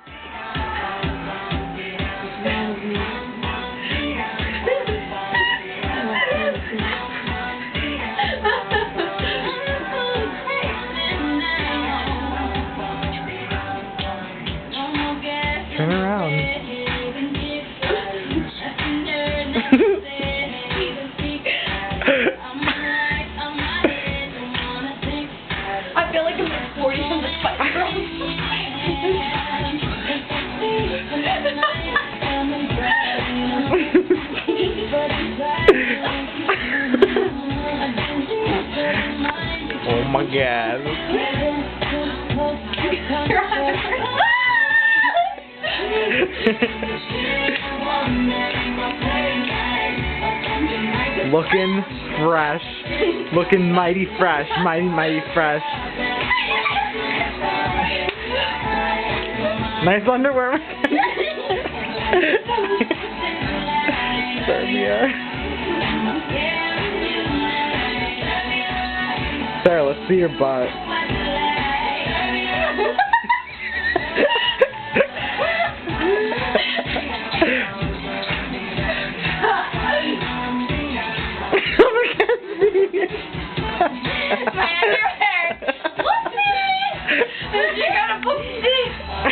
Turn around. I feel like I'm 40 from the Spice Girls. Oh my god. Looking fresh. Looking mighty fresh. Mighty fresh. Nice underwear. Serbia. Sarah, let's see your butt. My underwear! Whoopsie! You gotta whoopsie!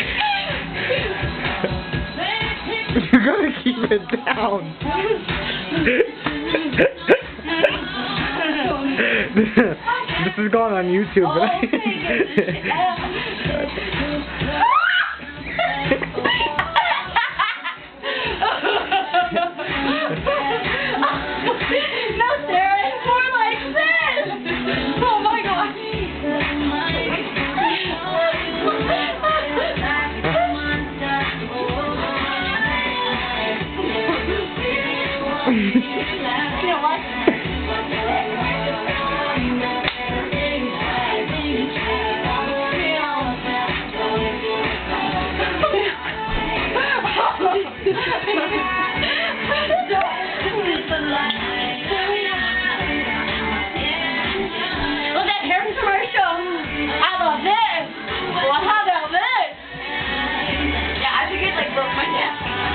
You gotta keep it down. This is going on YouTube. Oh, okay.